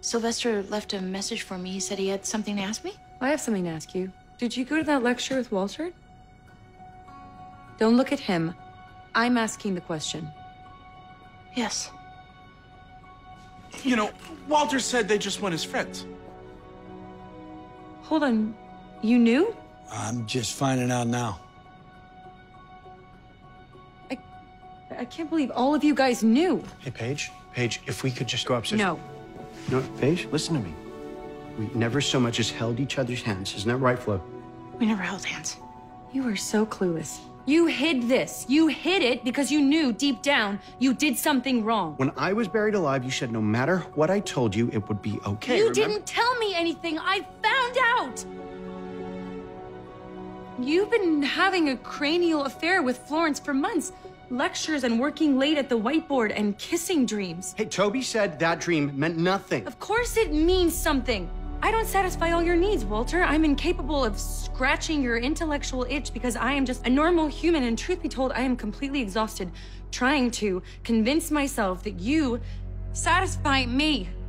Sylvester left a message for me. He said he had something to ask me. I have something to ask you. Did you go to that lecture with Walter? Don't look at him. I'm asking the question. Yes. You know, Walter said they just went as friends. Hold on. You knew? I'm just finding out now. I can't believe all of you guys knew. Hey, Paige, if we could just go upstairs. No. No, Paige, listen to me. We never so much as held each other's hands. Isn't that right, Flo? We never held hands. You are so clueless. You hid this. You hid it because you knew deep down you did something wrong. When I was buried alive, you said no matter what I told you, it would be okay. You remember? didn't tell me anything. I found out. You've been having a cranial affair with Florence for months. Lectures and working late at the whiteboard and kissing dreams. Hey, Toby said that dream meant nothing. Of course it means something. I don't satisfy all your needs, Walter. I'm incapable of scratching your intellectual itch because I am just a normal human, and truth be told, I am completely exhausted trying to convince myself that you satisfy me.